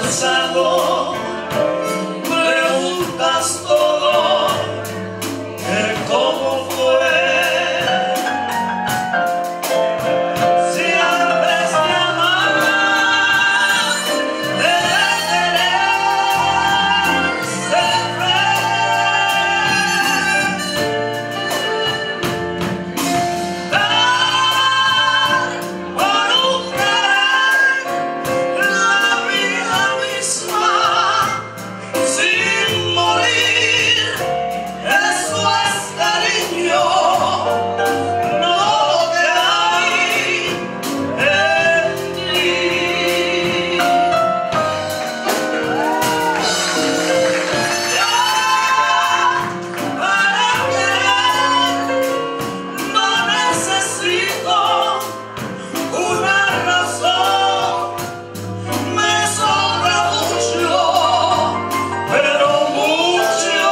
pasado, preguntas todo, el cómo fue. Si antes de amar, de querer ser dar por un querer la vida misma sin morir, eso es cariño. No que hay en ti. Ya para querer no necesito una razón, me sobra mucho, pero mucho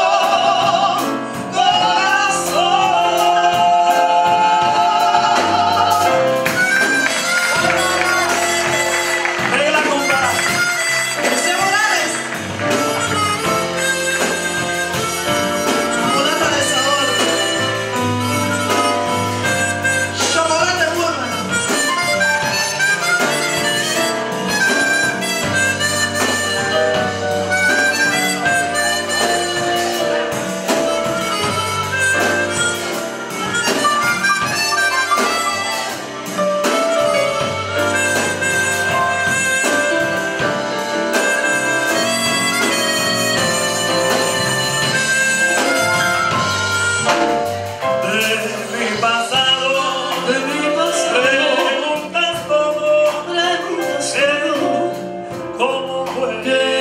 corazón. Regla, compa. José Morales. Chocolate de sabor. Chocolate Burma. De mi pasado, preguntas todo, ¿cómo fue?